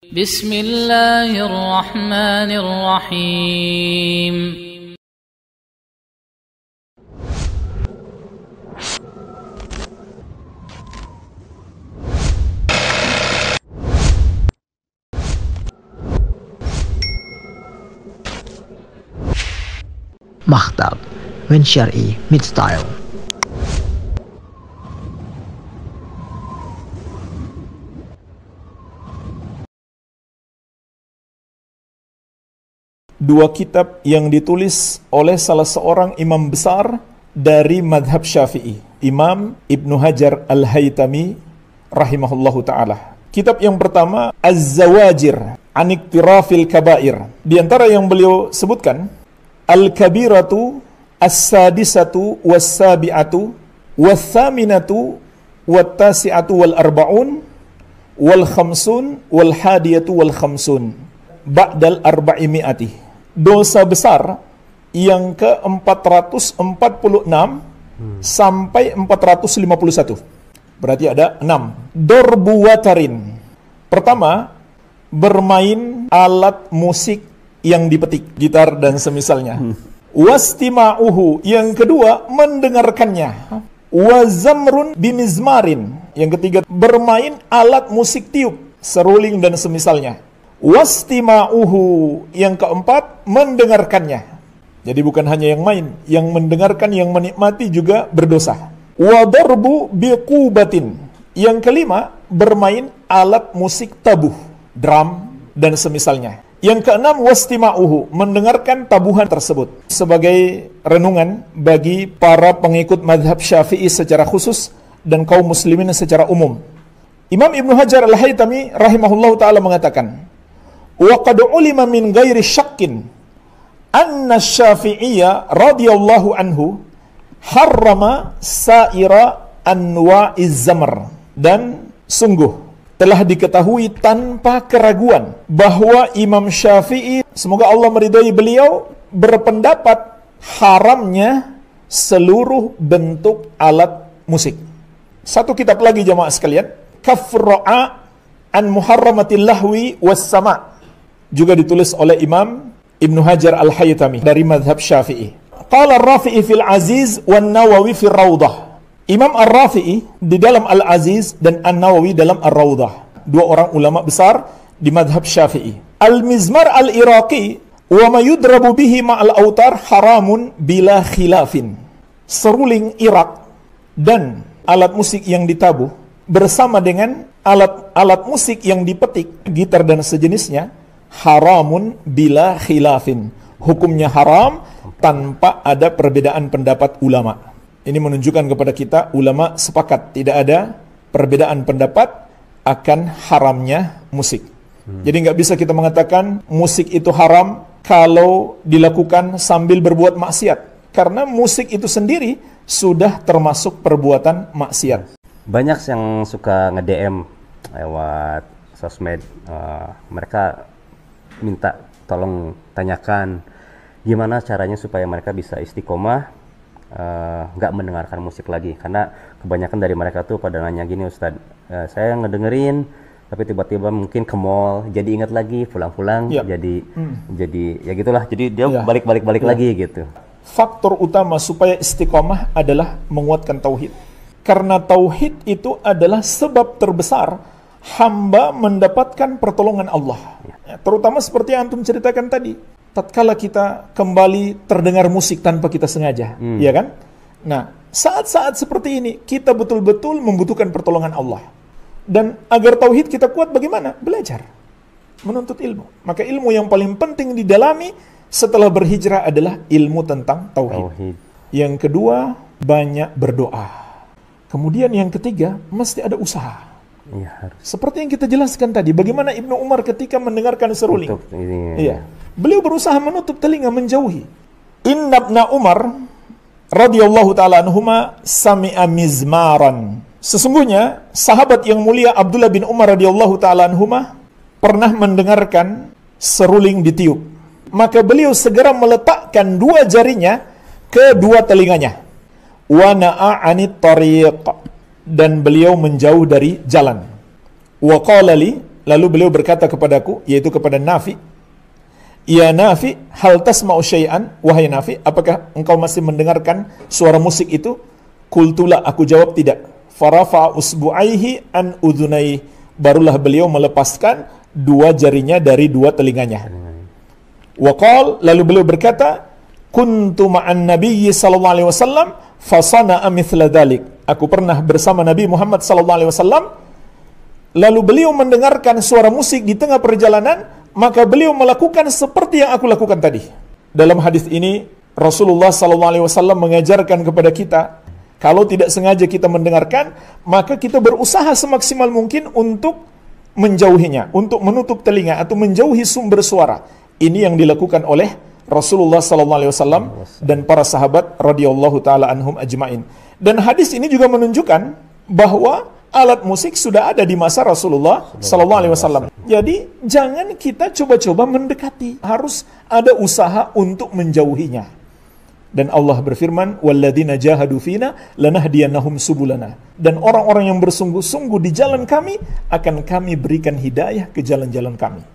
Bismillahirrahmanirrahim. Maktab, when Syar'i meets style. Dua kitab yang ditulis oleh salah seorang imam besar dari madhab Syafi'i, Imam Ibnu Hajar Al-Haytami rahimahullahu ta'ala. Kitab yang pertama, Az-Zawajir an Iktirafil Kabair. Di antara yang beliau sebutkan, Al-Kabiratu As-Sadisatu Was-Sabi'atu Was-Thaminatu Wat-Tasi'atu Wal-Arba'un Wal-Khamsun Wal-Hadiyatu Wal-Khamsun Ba'dal Arba'imi'ati. Dosa besar yang ke-446 sampai 451. Berarti ada 6. Dorbu watarin. Pertama, bermain alat musik yang dipetik, gitar dan semisalnya. Wastima'uhu. Yang kedua, mendengarkannya. Wazamrun bimizmarin. Yang ketiga, bermain alat musik tiup, seruling dan semisalnya. Wastima'uhu. Yang keempat, mendengarkannya. Jadi bukan hanya yang main, yang mendengarkan, yang menikmati juga berdosa. Wadarbu biqubatin. Yang kelima, bermain alat musik tabuh, drum dan semisalnya. Yang keenam, wastima'uhu, mendengarkan tabuhan tersebut. Sebagai renungan bagi para pengikut madhab Syafi'i secara khusus dan kaum muslimin secara umum. Imam Ibnu Hajar Al-Haytami rahimahullahu ta'ala mengatakan, wa qad ulima min ghairi syakkin anna Syafi'iyya radhiyallahu anhu harrama sa'ira anwa'iz zamr. Dan sungguh telah diketahui tanpa keraguan bahwa Imam Syafi'i, semoga Allah meridhai beliau, berpendapat haramnya seluruh bentuk alat musik. Satu kitab lagi jamaah sekalian, Kafra'a an Muharramatil Lahwi was Sama', juga ditulis oleh Imam Ibnu Hajar Al-Haytami dari madhab Syafi'i. Qala Ar-Rafi'i fil Aziz wan Nawawi fil Rawdah. Imam Ar-Rafi'i di dalam Al-Aziz dan An-Nawawi dalam Ar-Rawdah. Dua orang ulama besar di madhab Syafi'i. Al-Mizmar Al-Iraqi wa ma yudrabu bihi ma'al autar haramun bila khilafin. Seruling Irak dan alat musik yang ditabuh bersama dengan alat musik yang dipetik, gitar dan sejenisnya, haramun bila khilafin. Hukumnya haram tanpa ada perbedaan pendapat ulama. Ini menunjukkan kepada kita ulama sepakat tidak ada perbedaan pendapat akan haramnya musik. Jadi nggak bisa kita mengatakan musik itu haram kalau dilakukan sambil berbuat maksiat. Karena musik itu sendiri sudah termasuk perbuatan maksiat. Banyak yang suka nge-DM lewat sosmed. Mereka minta tolong tanyakan gimana caranya supaya mereka bisa istiqomah, nggak mendengarkan musik lagi. Karena kebanyakan dari mereka tuh pada nanya gini, Ustadz, saya ngedengerin tapi tiba-tiba mungkin ke mall, jadi ingat lagi, pulang-pulang jadi ya gitulah, jadi dia balik lagi gitu. Faktor utama supaya istiqomah adalah menguatkan tauhid. Karena tauhid itu adalah sebab terbesar hamba mendapatkan pertolongan Allah. Terutama seperti yang antum ceritakan tadi, tatkala kita kembali terdengar musik tanpa kita sengaja, ya kan? Nah, saat-saat seperti ini kita betul-betul membutuhkan pertolongan Allah. Dan agar tauhid kita kuat bagaimana? Belajar, menuntut ilmu. Maka ilmu yang paling penting didalami setelah berhijrah adalah ilmu tentang tauhid. Yang kedua, banyak berdoa. Kemudian yang ketiga, mesti ada usaha. Ya, harus. Seperti yang kita jelaskan tadi, bagaimana Ibnu Umar ketika mendengarkan seruling. Iya. Beliau berusaha menutup telinga, menjauhi. Inna ibna Umar radhiyallahu ta'ala anhuma sami'a mizmaran. Sesungguhnya sahabat yang mulia Abdullah bin Umar radhiyallahu ta'ala anhuma pernah mendengarkan seruling ditiup. Maka beliau segera meletakkan dua jarinya ke dua telinganya. Wa na'a 'anit tariq, dan beliau menjauh dari jalan. Wa qala li, Lalu beliau berkata kepadaku, yaitu kepada Nafi, "Ya Nafi, hal tasma'u syai'an?" Wahai Nafi, apakah engkau masih mendengarkan suara musik itu? Qultula, aku jawab tidak. Farafa usbu'aihi an udhunai. Barulah beliau melepaskan dua jarinya dari dua telinganya. Waqal, lalu beliau berkata, "Kuntu ma'an nabiyyi sallallahu alaihi wasallam fasana'a mithla dhalik." Aku pernah bersama Nabi Muhammad sallallahu alaihi wasallam, lalu beliau mendengarkan suara musik di tengah perjalanan, maka beliau melakukan seperti yang aku lakukan tadi. Dalam hadis ini Rasulullah sallallahu alaihi wasallam mengajarkan kepada kita, kalau tidak sengaja kita mendengarkan, maka kita berusaha semaksimal mungkin untuk menjauhinya, untuk menutup telinga atau menjauhi sumber suara. Ini yang dilakukan oleh Rasulullah sallallahu alaihi wasallam dan para sahabat radhiyallahu taala anhum ajmain. Dan hadis ini juga menunjukkan bahwa alat musik sudah ada di masa Rasulullah sallallahu alaihi wasallam. Jadi jangan kita coba-coba mendekati, harus ada usaha untuk menjauhinya. Dan Allah berfirman, "Walladzina jahadu fina lanahdiyannahum subulana." Dan orang-orang yang bersungguh-sungguh di jalan kami akan kami berikan hidayah ke jalan-jalan kami.